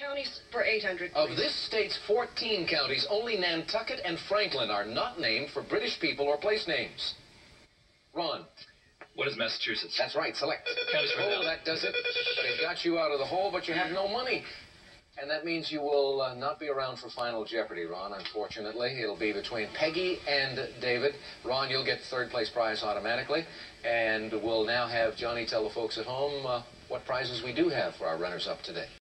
Counties for 800, Of please. this state's 14 counties, only Nantucket and Franklin are not named for British people or place names. Ron. What is Massachusetts? That's right, select. Counties right Oh, now. that does it. They got you out of the hole, but you have no money. And that means you will not be around for Final Jeopardy, Ron, unfortunately. It'll be between Peggy and David. Ron, you'll get third place prize automatically. And we'll now have Johnny tell the folks at home what prizes we do have for our runners-up today.